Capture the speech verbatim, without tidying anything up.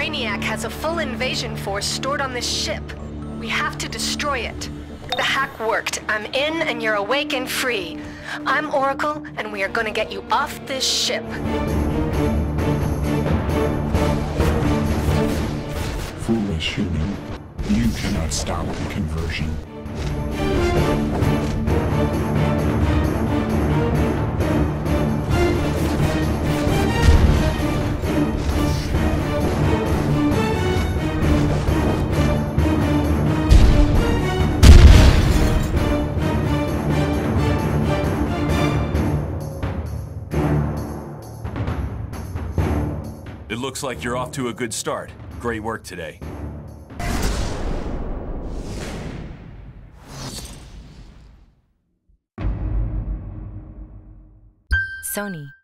Brainiac has a full invasion force stored on this ship. We have to destroy it. The hack worked. I'm in and you're awake and free. I'm Oracle, and we are gonna get you off this ship. Foolish human. You cannot stop the conversion. It looks like you're off to a good start. Great work today. Sony.